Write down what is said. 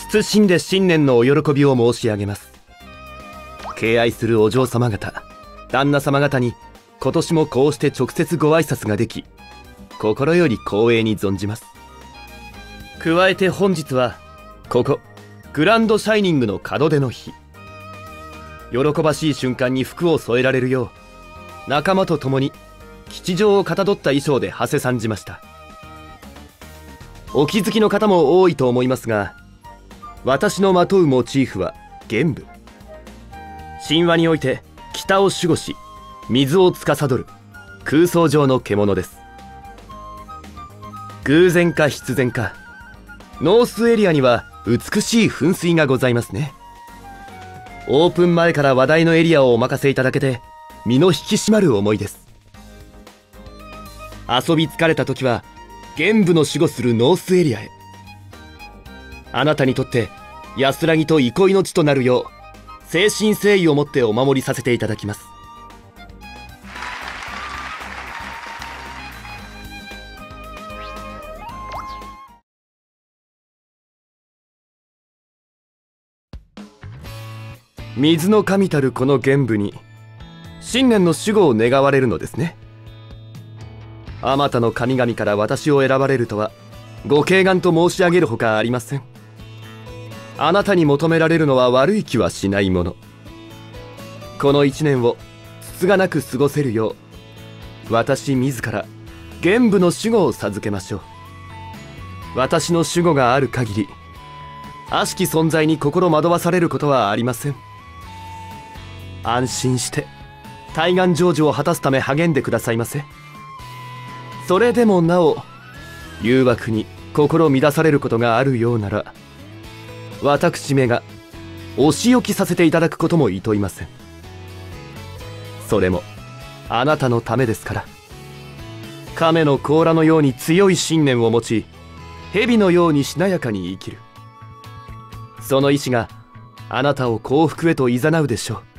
謹んで新年のお喜びを申し上げます。敬愛するお嬢様方、旦那様方に今年もこうして直接ご挨拶ができ、心より光栄に存じます。加えて本日はここグランドシャイニングの門出の日、喜ばしい瞬間に服を添えられるよう仲間と共に吉祥をかたどった衣装で馳せ参じました。お気づきの方も多いと思いますが、私のまとうモチーフは玄武。神話において北を守護し水を司る空想上の獣です。偶然か必然か、ノースエリアには美しい噴水がございますね。オープン前から話題のエリアをお任せいただけて身の引き締まる思いです。遊び疲れた時は玄武の守護するノースエリアへ。あなたにとって安らぎと憩いの地となるよう誠心誠意を持ってお守りさせていただきます。水の神たるこの玄武に新年の守護を願われるのですね。あまたの神々から私を選ばれるとはご敬願と申し上げるほかありません。あなたに求められるのは悪い気はしないもの。この一年をつつがなく過ごせるよう、私自ら玄武の守護を授けましょう。私の守護がある限り、悪しき存在に心惑わされることはありません。安心して大願成就を果たすため励んでくださいませ。それでもなお誘惑に心乱されることがあるようなら、私めがお仕置きさせていただくこともいといません。それもあなたのためですから。亀の甲羅のように強い信念を持ち、蛇のようにしなやかに生きる、その意志があなたを幸福へと誘うでしょう。